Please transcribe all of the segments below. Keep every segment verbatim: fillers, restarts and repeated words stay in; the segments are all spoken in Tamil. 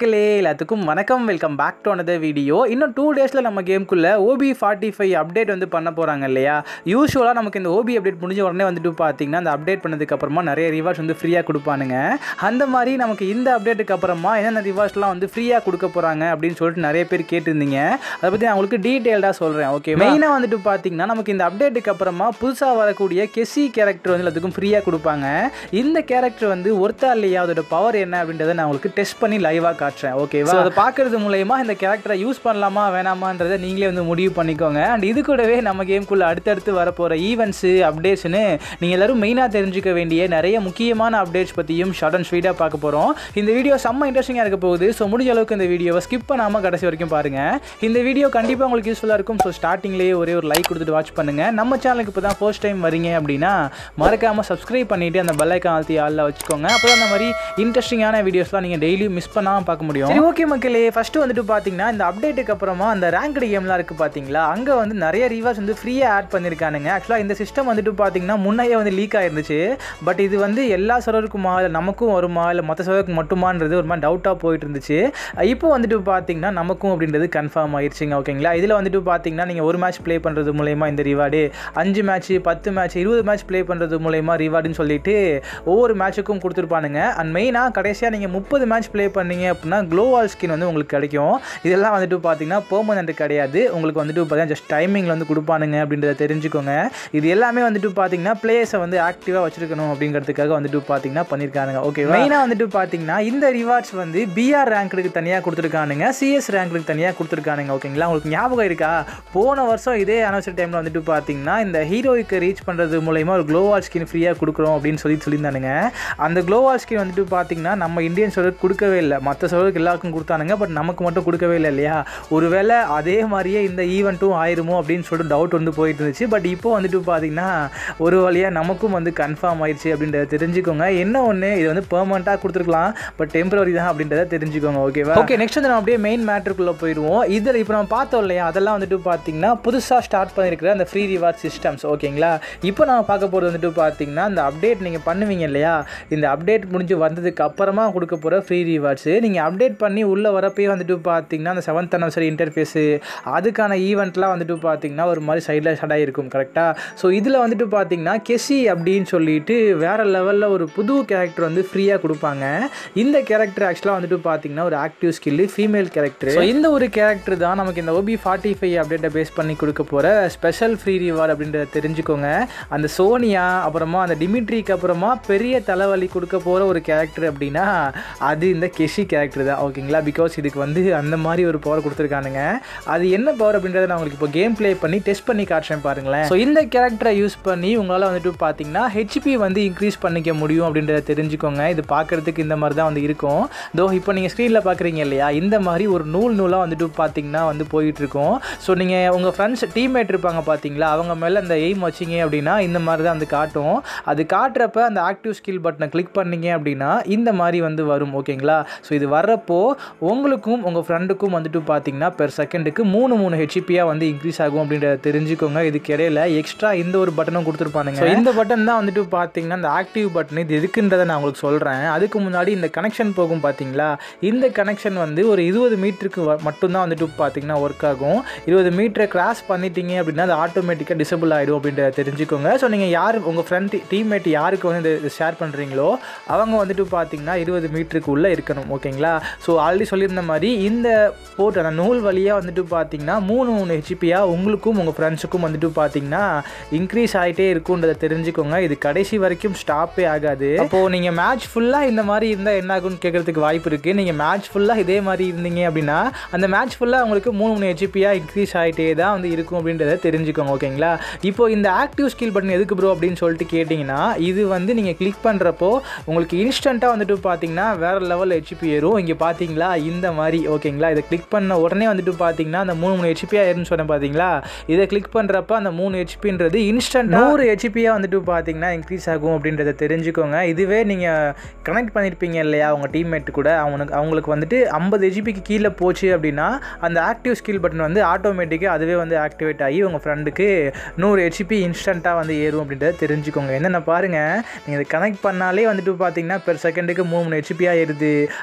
மக்களே எல்லாத்துக்கும் வணக்கம். Welcome back to another video. இன்னும் டூ டேஸில் நம்ம கேமுக்குள்ளே ஓபி ஃபார்ட்டி ஃபைவ் அப்டேட் வந்து பண்ண போகிறாங்க இல்லையா. யூஸ்வலாக நமக்கு இந்த ஓபி அப்டேட் முடிஞ்ச உடனே வந்துட்டு பார்த்தீங்கன்னா அந்த அப்டேட் பண்ணதுக்கப்புறமா நிறைய ரிவார்ட்ஸ் வந்து ஃப்ரீயாக கொடுப்பானுங்க. அந்த மாதிரி நமக்கு இந்த அப்டேட்டுக்கு அப்புறமா என்னென்ன ரிவார்ட்ஸ்லாம் வந்து ஃப்ரீயாக கொடுக்க போகிறாங்க அப்படின்னு சொல்லிட்டு நிறைய பேர் கேட்டிருந்தீங்க. அதை பற்றி நான் உங்களுக்கு டீட்டெயில்டாக சொல்கிறேன். ஓகே, மெயினாக வந்துட்டு பார்த்தீங்கன்னா நமக்கு இந்த அப்டேட்டுக்கு அப்புறமா புதுசாக வரக்கூடிய கெசி கேரக்டர் வந்து எல்லாத்துக்கும் ஃப்ரீயாக கொடுப்பாங்க. இந்த கேரக்டர் வந்து ஒருத்தா இல்லையா, அதோட பவர் என்ன அப்படின்றத நான் உங்களுக்கு டெஸ்ட் பண்ணி லைவாக காட்டுறேன். ஓகேவா, அதை பார்க்கறது மூலயமா இந்த கேரக்டரை யூஸ் பண்ணலாமா வேணாமான்றதை நீங்களே வந்து முடிவு பண்ணிக்கோங்க. அண்ட் இது கூடவே நம்ம கேமுக்குள்ள அடுத்தடுத்து வரப்போகிற ஈவெண்ட்ஸு அப்டேட்ஸ்னு நீங்கள் எல்லோரும் மெயினாக தெரிஞ்சுக்க வேண்டிய நிறைய முக்கியமான அப்டேட்ஸ் பற்றியும் ஷார்ட் அண்ட் ஸ்வீட்டாக பார்க்க போகிறோம். இந்த வீடியோ செம்ம இன்ட்ரெஸ்டிங்காக இருக்க போகுது. ஸோ முடிஞ்ச அளவுக்கு இந்த வீடியோவை ஸ்கிப் பண்ணாமல் கடைசி வரைக்கும் பாருங்கள். இந்த வீடியோ கண்டிப்பாக உங்களுக்கு யூஸ்ஃபுல்லாக இருக்கும். ஸோ ஸ்டார்டிங்லேயே ஒரே ஒரு லைக் கொடுத்துட்டு வாட்ச் பண்ணுங்கள். நம்ம சேனலுக்கு இப்போ தான் ஃபர்ஸ்ட் டைம் வரீங்க அப்படின்னா மறக்காமல் சப்ஸ்கிரைப் பண்ணிவிட்டு அந்த பெல் ஐக்கான் அழுத்தி ஆளில் வச்சுக்கோங்க. அப்போ தான் அந்த மாதிரி இன்ட்ரெஸ்டிங்கான வீடியோஸ்லாம் நீங்கள் டெய்லி மிஸ் பண்ணாமல் பார்க்க முடியும். சரி, ஓகே மக்களே, ஃபஸ்ட்டு வந்துட்டு பார்த்தீங்கன்னா இந்த அப்டேட்டுக்கு அப்புறமா அந்த ரேங்க்டு கேம்லாம் இருக்குது பார்த்தீங்களா, அங்கே வந்து நிறைய ரிவார்ட்ஸ் வந்து ஃப்ரீயாக ஆட் பண்ணியிருக்கானுங்க. ஆக்சுவலாக இந்த சிஸ்டம் வந்துட்டு பார்த்தீங்கன்னா முன்னையே வந்து லீக் ஆகிருந்துச்சு. பட் இது வந்து எல்லா சர்வருக்குமா இல்லை நமக்கும் வருமா இல்லை மற்ற சர்வருக்கு மட்டுமான்றது ஒரு மாதிரி டவுட்டாக போயிட்டு இருந்துச்சு. இப்போ வந்துட்டு பார்த்தீங்கன்னா நமக்கும் அப்படின்றது கன்ஃபார்ம் ஆயிடுச்சுங்க. ஓகேங்களா, இதில் வந்துட்டு பார்த்தீங்கன்னா நீங்கள் ஒரு மேட்ச் ப்ளே பண்ணுறது மூலயமா இந்த ரிவார்டு, அஞ்சு மேட்ச் பத்து மேட்ச் இருபது மேட்ச் ப்ளே பண்ணுறது மூலயமா ரிவார்டுன்னு சொல்லிட்டு ஒவ்வொரு மேட்சுக்கும் கொடுத்துருப்பானுங்க. அண்ட் மெயினாக கடைசியாக நீங்கள் முப்பது மேட்ச் ப்ளே பண்ணீங்க அப்படின்னா க்ளோவால் ஸ்கின் வந்து உங்களுக்கு கிடைக்கும். இதெல்லாம் வந்துட்டு பார்த்தீங்கன்னா பெர்மனன்ட் கிடையாது, உங்களுக்கு வந்துட்டு பார்த்தீங்கன்னா ஜஸ்ட் டைமிங்கில் வந்து கொடுப்பானுங்க அப்படின்றத தெரிஞ்சுக்கோங்க. இது எல்லாமே வந்துட்டு பார்த்தீங்கன்னா பிளேயர்ஸை வந்து ஆக்டிவாக வச்சிருக்கணும் அப்படிங்கிறதுக்காக வந்துட்டு பார்த்தீங்கன்னா பண்ணியிருக்கானுங்க. ஓகே, மெயினாக வந்துட்டு பார்த்தீங்கன்னா இந்த ரிவார்ட்ஸ் வந்து பிஆர் ரேங்க்கு தனியாக கொடுத்துருக்கானுங்க, சிஎஸ் ரேங்க்கு தனியாக கொடுத்துருக்கானுங்க. ஓகேங்களா, உங்களுக்கு ஞாபகம் இருக்கா, போன வருஷம் இதே அனிவர்சரி டைமில் வந்துட்டு பார்த்தீங்கன்னா இந்த ஹீரோய்க்கு ரீச் பண்ணுறது மூலயமா ஒரு க்ளோவால் ஸ்கின் ஃப்ரீயாக கொடுக்குறோம் அப்படின்னு சொல்லி சொல்லியிருந்தானுங்க. அந்த க்ளோவால் ஸ்கின் வந்துட்டு பார்த்தீங்கன்னா நம்ம இந்தியன் சர்வருக்கு கொடுக்கவே இல்லை, மற்ற சர்வருக்கு எல்லாருக்கும் கொடுத்தானுங்க. பட் நமக்கு மட்டும் கொடுக்கவே இல்லை இல்லையா. ஒருவேளை அதே மாதிரியே இந்த ஈவெண்ட்டும் ஆயிருமோ அப்படின்னு சொல்லிட்டு டவுட் வந்து போயிட்டு இருந்துச்சு. பட் இப்போ வந்துட்டு பார்த்தீங்கன்னா ஒரு வழியாக நமக்கும் வந்து கன்ஃபார்ம் ஆயிடுச்சு அப்படின்றத தெரிஞ்சுக்கோங்க. என்ன ஒன்று, இது வந்து பெர்மனெண்ட்டாக கொடுத்துருக்கலாம், பட் டெம்பரரி தான் அப்படின்றத தெரிஞ்சுக்கோங்க. ஓகேவா, ஓகே, நெக்ஸ்ட் வந்து நம்ம அப்படியே மெயின் மேட்ருக்குள்ளே போயிடுவோம். இதில் இப்போ நம்ம பார்த்தோம் இல்லையா, அதெல்லாம் வந்துட்டு பார்த்தீங்கன்னா புதுசாக ஸ்டார்ட் பண்ணியிருக்கிற அந்த ஃப்ரீ ரிவார்ட் சிஸ்டம்ஸ். ஓகேங்களா, இப்போ நம்ம பார்க்க போகிறது வந்துட்டு பார்த்தீங்கன்னா இந்த அப்டேட் நீங்கள் பண்ணுவீங்க இல்லையா, இந்த அப்டேட் முடிஞ்சு வந்ததுக்கு அப்புறமா கொடுக்க போகிற ஃப்ரீ ரிவார்ட்ஸு. நீங்கள் அப்டேட் பண்ணி உள்ளே வரப்பே வந்துட்டு பார்த்தீங்கன்னா அந்த செவன்த் அனிவர்சரி இன்டர்ஃபேஸு அதுக்கான ஈவெண்ட்லாம் வந்துட்டு பார்த்தீங்கன்னா ஒரு மாதிரி சைடில் ஸ்டார்ட் ஆகிருக்கும். கரெக்டாக. ஸோ இதில் வந்துட்டு பார்த்தீங்கன்னா கெசி அப்படின்னு சொல்லிட்டு வேறு லெவலில் ஒரு புது கேரக்டர் வந்து ஃப்ரீயாக கொடுப்பாங்க. இந்த கேரக்டர் ஆக்சுவலாக வந்துட்டு பார்த்தீங்கன்னா ஒரு active skill female character. So இந்த ஒரு கேரக்டர் தான் நமக்கு இந்த ஓபி ஃபார்ட்டி ஃபைவ் அப்டேட்டை பேஸ் பண்ணி கொடுக்க போகிற ஸ்பெஷல் ஃப்ரீ ரிவார்ட் அப்படின்றத தெரிஞ்சுக்கோங்க. அந்த சோனியா அப்புறமா அந்த டிமிட்ரிக்கு அப்புறமா பெரிய தலைவலி கொடுக்க போகிற ஒரு கேரக்டர் அப்படின்னா அது இந்த கெசி கேரக்டர் தான். ஓகேங்களா, பிகாஸ் இதுக்கு வந்து அந்த மாதிரி ஒரு பவர் கொடுத்துருக்கானுங்க. அது என்ன பவர் அப்படின்றத நான் உங்களுக்கு இப்போ கேம் ப்ளே பண்ணி டெஸ்ட் பண்ணி காட்டுறேன் பாருங்களேன். ஸோ இந்த கேரக்டரை யூஸ் பண்ணி உங்களால் வந்துட்டு பார்த்தீங்கன்னா ஹெச்பி வந்து இன்க்ரீஸ் பண்ணிக்க முடியும் அப்படின்றத தெரிஞ்சுக்கோங்க. இது பார்க்குறதுக்கு இந்த மாதிரி தான் வந்து இருக்கும். தோ இப்போ நீங்கள் ஸ்க்ரீனில் பார்க்குறீங்க இல்லையா, இந்த மாதிரி ஒரு நூல் நூலாக வந்துட்டு பார்த்தீங்கன்னா வந்து போயிட்டுருக்கும். ஸோ நீங்கள் உங்கள் ஃப்ரெண்ட்ஸ் டீம்மேட் இருப்பாங்க பார்த்தீங்களா, அவங்க மேலே அந்த எய்ம் வச்சிங்க அப்படின்னா இந்த மாதிரி தான் வந்து காட்டும். அது காட்டுறப்ப அந்த ஆக்டிவ் ஸ்கில் பட்டனை கிளிக் பண்ணிங்க அப்படின்னா இந்த மாதிரி வந்து வரும். ஓகேங்களா, ஸோ இது வர்றப்போ உங்களுக்கும் உங்கள் ஃப்ரெண்டுக்கும் வந்துட்டு பார்த்தீங்கன்னா பெர் செகண்டுக்கு மூணு மூணு ஹெச்பியாக வந்து இன்க்ரீஸ் ஆகும் அப்படின்றத தெரிஞ்சுக்கோங்க. இதுக்கு இடையில எக்ஸ்ட்ரா இந்த ஒரு பட்டனும் கொடுத்துருப்பானுங்க. ஸோ இந்த பட்டன் தான் வந்துட்டு பார்த்தீங்கன்னா இந்த ஆக்டிவ் பட்டன். இது எதுக்குன்றதை நான் உங்களுக்கு சொல்கிறேன். அதுக்கு முன்னாடி இந்த கனெக்ஷன் போகும் பார்த்தீங்களா, இந்த கனெக்ஷன் வந்து ஒரு இருபது மீட்டருக்கு மட்டும்தான் வந்துட்டு பார்த்தீங்கன்னா ஒர்க் ஆகும். இருபது மீட்டரை கிராஸ் பண்ணிட்டீங்க அப்படின்னா அது ஆட்டோமேட்டிக்காக டிசபிள் ஆகிடும் அப்படின்றத தெரிஞ்சுக்கோங்க. ஸோ நீங்கள் யார் உங்கள் ஃப்ரெண்ட் டீம்மேட் யாருக்கு வந்து இந்த ஷேர் பண்ணுறீங்களோ அவங்க வந்துட்டு பார்த்தீங்கன்னா இருபது மீட்டருக்கு உள்ளே இருக்கணும். ஓகேங்களா, ஸோ ஆல்ரெடி சொல்லியிருந்த மாதிரி இந்த போட்டு அந்த நூல் வழியாக வந்துட்டு பார்த்தீங்கன்னா மூணு மூணு ஹெச்பியாக உங்களுக்கும் உங்கள் ஃப்ரெண்ட்ஸுக்கும் வந்துட்டு பார்த்தீங்கன்னா இன்க்ரீஸ் ஆகிட்டே இருக்குன்றதை தெரிஞ்சுக்கோங்க. இது கடைசி வரைக்கும் ஸ்டாப்பே ஆகாது. அப்போது நீங்கள் மேட்ச் ஃபுல்லாக இந்த மாதிரி இருந்தால் என்ன ஆகும்னு கேட்குறதுக்கு வாய்ப்பு இருக்குது. நீங்கள் மேட்ச் ஃபுல்லாக இதே மாதிரி இருந்தீங்க அப்படின்னா அந்த மேட்ச் ஃபுல்லாக உங்களுக்கு மூணு மூணு ஹெச்பியாக இன்க்ரீஸ் ஆகிட்டே தான் வந்து இருக்கும் அப்படின்றத தெரிஞ்சுக்கோங்க. ஓகேங்களா, இப்போ இந்த ஆக்டிவ் ஸ்கில் பட்டன் எதுக்கு ப்ரோ அப்படின்னு சொல்லிட்டு கேட்டிங்கன்னா, இது வந்து நீங்கள் கிளிக் பண்ணுறப்போ உங்களுக்கு இன்ஸ்டண்ட்டாக வந்துட்டு பார்த்தீங்கன்னா வேறு லெவல் ஹெச்பி ஏறும். இங்கே பார்த்தீங்களா இந்த மாதிரி. ஓகேங்களா, இதை கிளிக் பண்ண உடனே வந்துட்டு பார்த்தீங்கன்னா அந்த மூணு மூணு ஹெச்பியாக ஏறுன்னு சொன்னேன் பார்த்தீங்களா, இதை கிளிக் பண்ணுறப்ப அந்த மூணு ஹெச்பின்றது இன்ஸ்டன்ட் நூறு ஹெச்பியாக வந்துட்டு பார்த்தீங்கன்னா இன்க்ரீஸ் ஆகும் அப்படின்றத தெரிஞ்சுக்கோங்க. இதுவே நீங்கள் கனெக்ட் பண்ணியிருப்பீங்க இல்லையா உங்கள் டீம்மேட் கூட, அவனுக்கு அவங்களுக்கு வந்துட்டு ஐம்பது ஹெச்பிக்கு கீழே போச்சு அப்படின்னா அந்த ஆக்டிவ் ஸ்கில் பட்டன் வந்து ஆட்டோமேட்டிக்காக அதுவே வந்து ஆக்டிவேட் ஆகி உங்கள் ஃப்ரெண்டுக்கு நூறு ஹெச்பி இன்ஸ்டண்ட்டாக வந்து ஏறும் அப்படின்றத தெரிஞ்சுக்கோங்க. என்னென்ன பாருங்கள், நீங்கள் இதை கனெக்ட் பண்ணாலே வந்துட்டு பார்த்தீங்கன்னா பெர் செகண்டுக்கு மூணு மூணு ஹெச்பியாக ஏறுது. அதுவே அந்த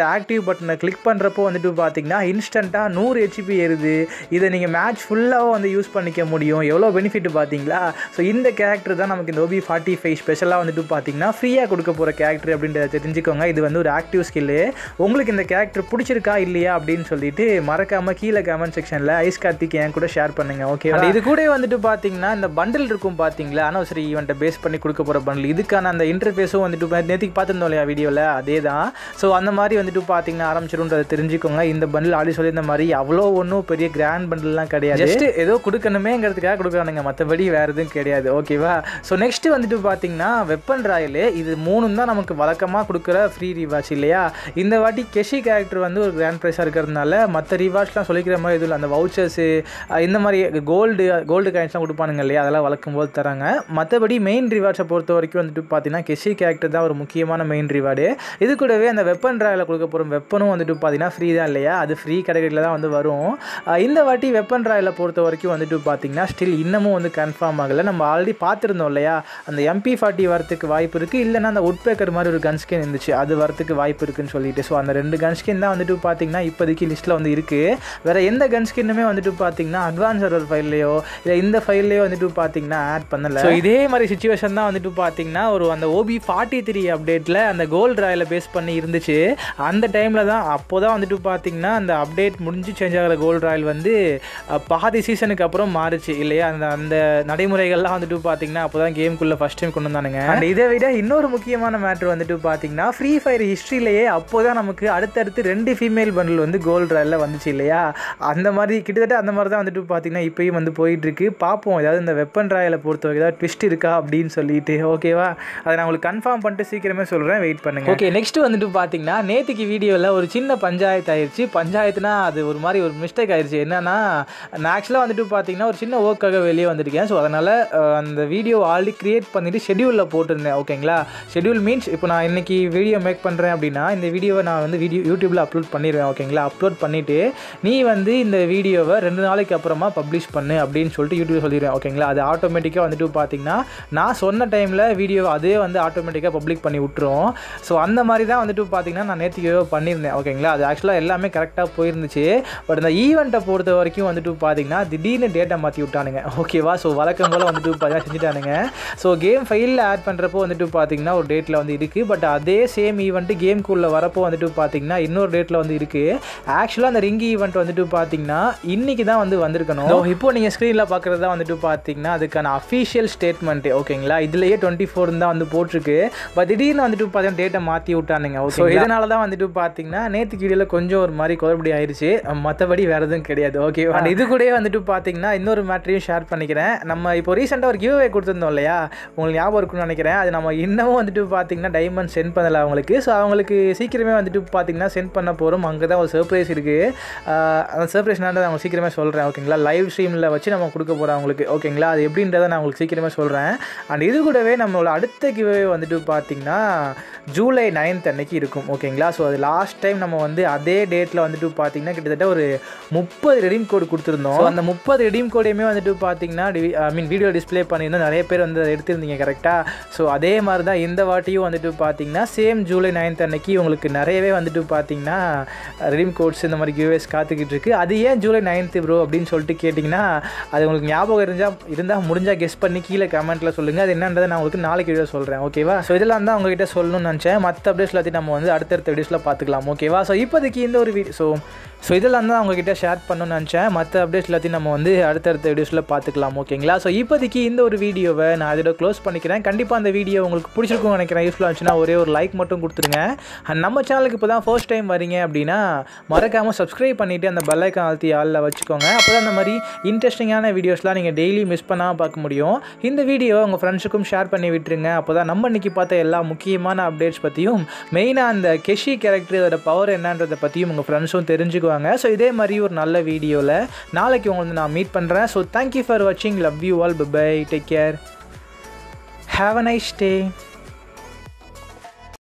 இந்த ஆக்டிவ் பட்டனை கிளிக் பண்ணுறப்போ வந்துட்டு பார்த்தீங்கன்னா இன்ஸ்டண்ட்டாக நூறு ஹெச்பி ஏறுது. இதை நீங்கள் மேட்ச் ஃபுல்லாகவும் வந்து யூஸ் பண்ணிக்க முடியும். எவ்வளோ பெனிஃபிட் பார்த்தீங்களா? ஸோ இந்த கேரக்டர் தான் நமக்கு இந்த ஓபி ஃபார்ட்டி ஃபைவ் ஸ்பெஷலாக வந்துட்டு பார்த்தீங்கன்னா ஃப்ரீயாக கொடுக்க போகிற கேரக்டர் அப்படின்றத தெரிஞ்சுக்கோங்க. இது வந்து ஒரு ஆக்டிவ் ஸ்கில்லு. உங்களுக்கு இந்த கேரக்டர் பிடிச்சிருக்கா இல்லையா அப்படின்னு சொல்லிட்டு மறக்காமல் கீழே கமெண்ட் செக்ஷனில் ஐஸ் கார்த்திக் என் கூட ஷேர் பண்ணுங்கள். ஓகே, இது கூட வந்துட்டு பார்த்தீங்கன்னா இந்த பண்டில் இருக்கும் பார்த்தீங்களா, அனிவர்சரி ஈவெண்ட்டை பேஸ் பண்ணி கொடுக்க போகிற பண்டில். இதுக்கான அந்த இன்டர்ஃபேஸும் வந்துட்டு நேற்றுக்கு பார்த்துருந்தோம் இல்லையா வீடியோவில், அதே தான். ஸோ அந்த மாதிரி வந்துட்டு பார்த்தீங்கன்னா ஆரம்பிச்சிடும்ன்றதை தெரிஞ்சுக்கோங்க. இந்த பண்டில் ஆடி சொல்லி இந்த மாதிரி அவ்வளோ ஒன்றும் பெரிய கிராண்ட் பண்டில்லாம் கிடையாது. ஜஸ்ட் ஏதோ கொடுக்கணுமேங்கிறதுக்காக கொடுக்குறானுங்க, மற்றபடி வேறு எதுவும் கிடையாது. ஓகேவா? ஸோ நெக்ஸ்ட் வந்துட்டு பார்த்தீங்கன்னா வெப்பன் ராயலு. இது மூணும் தான் நமக்கு வழக்கமாக கொடுக்குற ஃப்ரீ ரிவார்ட்ஸ் இல்லையா? இந்த வாட்டி கெஷி கேரக்டர் வந்து ஒரு கிராண்ட் ப்ரைஸாக இருக்கிறதுனால மற்ற ரிவார்ட்ஸ்லாம் சொல்லிக்கிற மாதிரி எதுவும் இல்லை. அந்த வவுச்சர்ஸு இந்த மாதிரி கோல்டு கோல்டு காயின்ஸ்லாம் கொடுப்பானுங்க இல்லையா, அதெல்லாம் வழக்கம் போது தராங்க. மற்றபடி மெயின் ரிவார்ட்ஸை பொறுத்த வரைக்கும் வந்துட்டு பார்த்தீங்கன்னா கெஷி கேரக்டர் தான் ஒரு முக்கியமான மெயின் ரிவார்டு. இது கூடவே அந்த வெப்பன் ராயலில் கொடுக்க போகிற வெப்பனும் வந்துட்டு பார்த்தீங்கன்னா ஃப்ரீ தான் இல்லையா, அது ஃப்ரீ கேட்டகரியில் தான் வந்து வரும். இந்த வாட்டி வெப்பன் ராயலில் பொறுத்த வரைக்கும் வந்துட்டு பார்த்தீங்கன்னா ஸ்டில் இன்னமும் வந்து கன்ஃபார்ம் ஆகலை. நம்ம ஆல்ரெடி பார்த்துருந்தோம் இல்லையா, அந்த எம்பி ஃபார்ட்டி வரத்துக்கு வாய்ப்பு இருக்குது, இல்லைன்னா அந்த உட்பேக்கர் மாதிரி ஒரு கன் ஸ்கின் இருந்துச்சு, அது வரத்துக்கு வாய்ப்பு இருக்குன்னு சொல்லிட்டு. ஸோ அந்த ரெண்டு கன் ஸ்கின் தான் வந்துட்டு பார்த்தீங்கன்னா இப்போதைக்கு லிஸ்ட்டில் வந்து இருக்குது. வேறு எந்த கன் ஸ்கின்னுமே வந்துட்டு பார்த்தீங்கன்னா அட்வான்ஸ் சர்வர் ஃபைல்லையோ இல்லை இந்த ஃபைல்லையோ வந்துட்டு பார்த்தீங்கன்னா ஆட் பண்ணலை. ஸோ இதே மாதிரி சிச்சுவேஷன் தான் வந்துட்டு பார்த்தீங்கன்னா ஒரு அந்த ஓபி ஃபார்ட்டி த்ரீ அப்டேட்டில் அந்த கோல்டு ராயலை பேஸ் பண்ணி இருந்துச்சு. அந்த டைமில் தான் அப்போ தான் வந்துட்டு பார்த்தீங்கன்னா அந்த அப்டேட் முடிஞ்சு சேஞ்ச் ஆகிற கோல்டு ராயல் வந்து பாதி சீசனுக்கு அப்புறம் மாறுச்சு இல்லையா. அந்த அந்த நடைமுறைகள்லாம் வந்துட்டு பார்த்தீங்கன்னா அப்போ தான் கேமுக்குள்ளே ஃபஸ்ட் டைம் கொண்டு வந்தானுங்க. அண்ட் இதை விட இன்னொரு முக்கியமான மேட்ரு வந்துட்டு பார்த்தீங்கன்னா ஃப்ரீ ஃபயர் ஹிஸ்ட்ரியிலேயே அப்போ தான் நமக்கு அடுத்தடுத்து ரெண்டு ஃபீமேல் பண்டில் வந்து கோல்டு ராயலில் வந்துச்சு இல்லையா. அந்த மாதிரி கிட்டத்தட்ட அந்த மாதிரி தான் வந்துட்டு பார்த்தீங்கன்னா இப்போயும் வந்து போயிட்டுருக்கு. பார்ப்போம் ஏதாவது இந்த வெப்பன் ராயலை பொறுத்த வரைக்கும் ஏதாவது ட்விஸ்ட் இருக்கா அப்படின்னு சொல்லிட்டு. ஓகேவா, அதை நான் உங்களுக்கு கன்ஃபார்ம் பண்ணிட்டு சீக்கிரமே சொல்கிறேன், வெயிட் பண்ணுங்க. ஓகே, நெக்ஸ்ட் வந்துட்டு பார்த்தீங்கன்னா நேற்றுக்கு வீடியோவில் ஒரு சின்ன பஞ்சாயத்து ஆயிடுச்சு. பஞ்சாயத்துனா அது ஒரு மாதிரி ஒரு மிஸ்டேக் ஆயிடுச்சு. என்னன்னா நான் ஆக்சுவலாக வந்துட்டு பார்த்தீங்கன்னா ஒரு சின்ன ஒர்க்காக வெளியே வந்துருக்கேன். ஸோ அதனால் அந்த வீடியோ ஆல்ரெடி க்ரியேட் பண்ணிவிட்டு ஷெடியூலில் போட்டிருந்தேன். ஓகேங்களா, ஷெடியூல் மீன்ஸ் இப்போ நான் இன்றைக்கி வீடியோ மேக் பண்ணுறேன் அப்படின்னா இந்த வீடியோவை நான் வந்து வீடியோ யூடியூப்பில் அப்லோட் பண்ணிடுவேன். ஓகேங்களா, அப்லோட் பண்ணிவிட்டு நீ வந்து இந்த வீடியோவை ரெண்டு நாளைக்கு அப்புறமா பப்ளிஷ் பண்ணு அப்படின்னு சொல்லிட்டு யூடியூப் சொல்லிடுவேன். ஓகேங்களா, அது ஆட்டோமேட்டிக்காக வந்துட்டு பார்த்தீங்கன்னா நான் சொன்ன டைமில் வீடியோ அதே வந்து ஆட்டோமேட்டிக்காக பப்ளிக் பண்ணி விட்டுரும். ஸோ அந்த மாதிரி தான் வந்துட்டு பார்த்தீங்கன்னா நான் நேற்று வீடியோ பண்ணியிருந்தேன். ஓகேங்களா, அது ஆக்சுவலாக எல்லாமே கரெக்டாக போயிருந்துச்சு. பட் இந்த ஈவெண்ட்டை பொறுத்த வரைக்கும் வந்துட்டு பார்த்தீங்கன்னா திடீர்னு டேட்டா மாற்றி விட்டானுங்க. ஓகேவா, ஸோ வழக்கம் போல் வந்துட்டு பார்த்தீங்கன்னா செஞ்சுட்டானுங்க. ஸோ கேம் ஃபைலில் ஆட் பண்ணுறப்போ வந்துட்டு பார்த்தீங்கன்னா ஒரு டேட்டில் வந்து இருக்குது. பட் அதே சேம் ஈவெண்ட்டு கேம்குள்ளே வரப்போ வந்துட்டு பார்த்தீங்கன்னா இன்னொரு டேட்டில் வந்து இருக்குது. ஆக்சுவலாக அந்த ரிங் ஈவெண்ட் வந்துட்டு பார்த்தீங்கன்னா இன்றைக்கி தான் வந்து வந்திருக்கணும். இப்போ நீங்கள் ஸ்க்ரீனில் பார்க்குறது தான் வந்துட்டு பார்த்தீங்கன்னா அதுக்கான அஃபீஷியல் ஸ்டேட்மெண்ட்டு. ஓகேங்களா, இதுலேயே டுவெண்ட்டி ஃபோர் தான் வந்து போட்டிருக்கு. பட் திடீர்னு வந்துட்டு பார்த்தீங்கன்னா டேட்டை மாற்றி விட்டானுங்க. ஸோ இதனால தான் வந்துட்டு பார்த்தீங்கன்னா நேற்று வீடியோவில் கொஞ்சம் ஒரு மாதிரி குழப்படி ஆயிடுச்சு, மற்றபடி வேறு எதுவும் கிடையாது. ஓகே, அண்ட் இது கூட வந்துட்டு பார்த்தீங்கன்னா இன்னொரு மேட்ரையும் ஷேர் பண்ணிக்கிறேன். நம்ம இப்போ ரீசெண்டாக ஒரு கிவ் அவே கொடுத்துருந்தோம் இல்லையா, உங்களுக்கு ஞாபகம் இருக்குன்னு நினைக்கிறேன். அது நம்ம இன்னமும் வந்துட்டு பார்த்தீங்கன்னா டைமண்ட் சென்ட் பண்ணலை அவங்களுக்கு. ஸோ அவங்களுக்கு சீக்கிரமே வந்துட்டு பார்த்தீங்கன்னா சென்ட் பண்ண போகிறோம். அங்கே தான் ஒரு சர்ப்ரைஸ் இருக்குது. அந்த சர்ப்ரைஸ் நான் அவங்க சீக்கிரமே சொல்கிறேன். ஓகேங்களா, லைவ் ஸ்ட்ரீமில் வச்சு நம்ம கொடுக்க போகிறோம் அவங்களுக்கு. ஓகேங்களா, அது எப்படின்றத நான் உங்களுக்கு சீக்கிரமே சொல்கிறேன். அண்ட் இது கூடவே நம்மளோட அடுத்த கிவ் அவே வந்துட்டு பார்த்தீங்கன்னா ஜூலை நைன்த் அன்னைக்கு இருக்கும். ஓகேங்களா, ஸோ அது லாஸ்ட் டைம் நம்ம வந்து அதே டேட்டில் வந்துட்டு பார்த்தீங்கன்னா கிட்டத்தட்ட ஒரு முப்பது ரெடீம் கோடு கொடுத்துருந்தோம். ஸோ அந்த முப்பது ரெடீம் கோடையுமே வந்துட்டு பார்த்தீங்கன்னா ஐ மீன் வீடியோ டிஸ்பிளே பண்ணியிருந்தோம். நிறைய பேர் வந்து அதை எடுத்திருந்தீங்க கரெக்டாக. ஸோ அதே மாதிரி தான் இந்த வாட்டியும் வந்துட்டு பார்த்தீங்கன்னா சேம் ஜூலை நைன்த் அன்னைக்கு உங்களுக்கு நிறையவே வந்துட்டு பார்த்தீங்கன்னா ரெடீம் கோட்ஸ் இந்த மாதிரி கிவ்வேஸ் காத்துக்கிட்டு இருக்குது. அது ஏன் ஜூலை நைன்த்து ப்ரோ அப்படின்னு சொல்லிட்டு கேட்டிங்கன்னா அது உங்களுக்கு ஞாபகம் இருந்தால் இருந்தால் முடிஞ்சால் கெஸ் பண்ணி கீழே கமெண்ட்டில் சொல்லுங்கள். அது என்னன்றதை நான் உங்களுக்கு நாளைக்கு வீடியோ சொல்கிறேன். ஓகேவா, ஸோ இதெல்லாம் தான் உங்ககிட்ட சொல்லணும்னு நினச்சேன். மற்ற அப்டேட்ஸ் எல்லாத்தையும் நம்ம வந்து அடுத்தடுத்த வீடியோஸில் பார்த்துக்கலாம். ஓகேவா, ஸோ இப்போதைக்கு இந்த ஒரு வீடியோ ஸோ ஸோ இதெல்லாம் தான் உங்ககிட்ட ஷேர் பண்ணணும்னு நினச்சேன். மற்ற அப்டேட்ஸ் எல்லாத்தையும் நம்ம வந்து அடுத்தடுத்த வீடியோஸில் பார்த்துக்கலாம். ஓகேங்களா, ஸோ இப்போதைக்கு இந்த ஒரு வீடியோவை நான் அதோட க்ளோஸ் பண்ணிக்கிறேன். கண்டிப்பாக அந்த வீடியோ உங்களுக்கு பிடிச்சிருக்கும்னு நினைக்கிறேன். யூஸ்ஃபுல்லாக இருந்துச்சுன்னா ஒரே ஒரு லைக் மட்டும் கொடுத்துருங்க. அண்ட் நம்ம சேனலுக்கு இப்போ தான் ஃபர்ஸ்ட் டைம் வரீங்க அப்படின்னா மறக்காமல் சப்ஸ்கிரைப் பண்ணிவிட்டு அந்த பெல் ஐக்கான் அழுத்தி ஆளில் வச்சுக்கோங்க. அப்போ தான் அந்த மாதிரி இன்ட்ரெஸ்டிங்கான வீடியோஸ்லாம் நீங்கள் டெய்லி மிஸ் பண்ணாமல் பார்க்க முடியும். இந்த வீடியோவை உங்கள் ஃப்ரெண்ட்ஸுக்கும் ஷேர் பண்ணி விட்டுருங்க. அப்போ தான் நம்ம இன்றைக்கி பார்த்த எல்லா முக்கியமான அப்டேட்ஸ் பற்றியும் மெயினாக அந்த கெஷி கேரக்டர் அதோட பவர் என்னன்றதை பற்றியும் உங்கள் ஃப்ரெண்ட்ஸும் தெரிஞ்சுக்குவாங்க. ஸோ இதே மாதிரி ஒரு நல்ல வீடியோவில் நாளைக்கு உங்களுக்கு நான் மீட் பண்ணுறேன். ஸோ தேங்க்யூ ஃபார் வாட்சிங். Love you all. Bye bye. Take care. Have a nice day.